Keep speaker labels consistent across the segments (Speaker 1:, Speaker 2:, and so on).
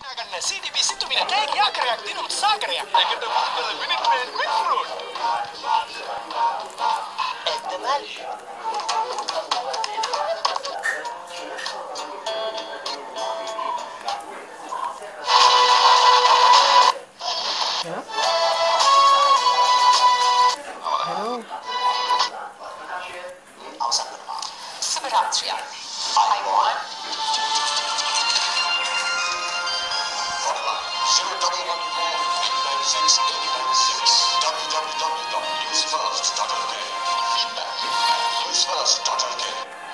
Speaker 1: ගන්න CDB සිතුමින කෑගි ආකාරයක් දිනුම් සාකරයක්. ඒකට මුදල් විනිශ්චය quick fruit. එතනල්.
Speaker 2: Hello.
Speaker 1: අවසන් කරනවා. සුබ රාත්‍රියක්. I want 0114896 www.newsfirst.lk Feedback newsfirst.lk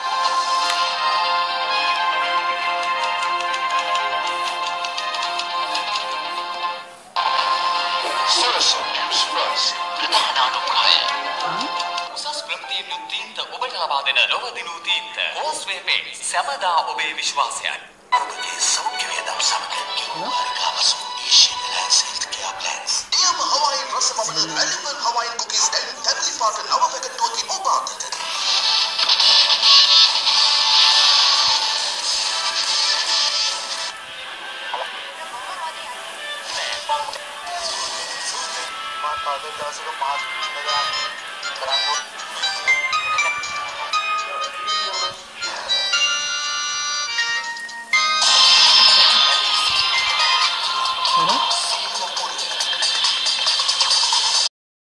Speaker 1: Citizen News First විපහනානුග්‍රහය උසස් ප්‍රගතියෙන් යුත් තීන්ත ඔබට ලබා දෙන ලොව දිනූ තීන්ත කෝස්වේ පෙయింට් සැමදා ඔබේ විශ්වාසයයි ඔබගේ සෞඛ්‍ය වේදම් සමග කිව්වාරිකාවසු Asian Alliance Healthcare Plans නියම හවයින් රසමවන රැලිබන් හවයින් කුකීස් දැන් ෆැමිලි පාට නව පැකට්ටුවකින් ඔබ අතට මාත් දවසක මාත් ඉඳලා කරන්